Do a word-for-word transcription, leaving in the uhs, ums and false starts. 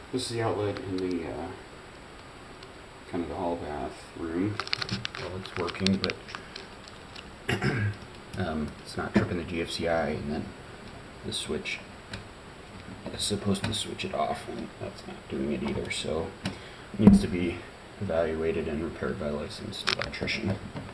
This is the outlet in the uh, kind of the hall bathroom. Well, it's working, but um, it's not tripping the G F C I, and then the switch is supposed to switch it off, and that's not doing it either. So it needs to be evaluated and repaired by a licensed electrician.